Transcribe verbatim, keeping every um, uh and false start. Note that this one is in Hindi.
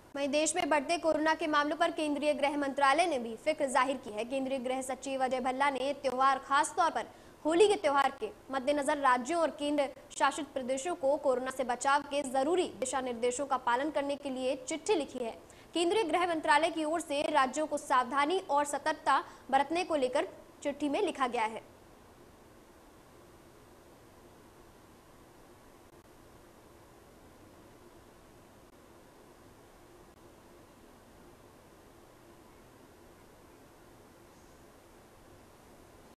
वहीं देश में बढ़ते कोरोना के मामलों पर केंद्रीय गृह मंत्रालय ने भी फिक्र जाहिर की है। केंद्रीय गृह सचिव अजय भल्ला ने त्योहार, खास तौर पर होली के त्योहार के मद्देनजर राज्यों और केंद्र शासित प्रदेशों को कोरोना से बचाव के जरूरी दिशा निर्देशों का पालन करने के लिए चिट्ठी लिखी है। केंद्रीय गृह मंत्रालय की ओर से राज्यों को सावधानी और सतर्कता बरतने को लेकर चिट्ठी में लिखा गया है।